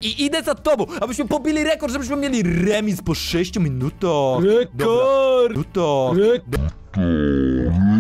i idę za tobą, abyśmy pobili rekord, żebyśmy mieli remis po 6 minutach. Rekord! Dobra,